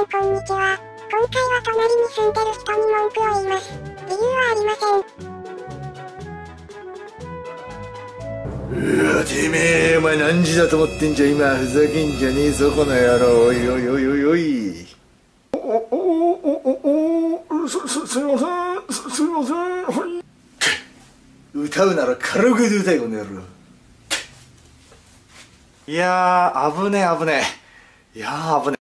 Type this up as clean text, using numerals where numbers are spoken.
んこんにちは。今回は隣に住んでる人に文句を言います。理由はありません。 うわ、てめえ、お前何時だと思ってんじゃ、今。ふざけんじゃねえぞ、この野郎。おいおいおいおいおい。すいません。すいません。はい。歌うならカラオケで歌え、この野郎。いやー、危ねえ。いやー、危ねえ。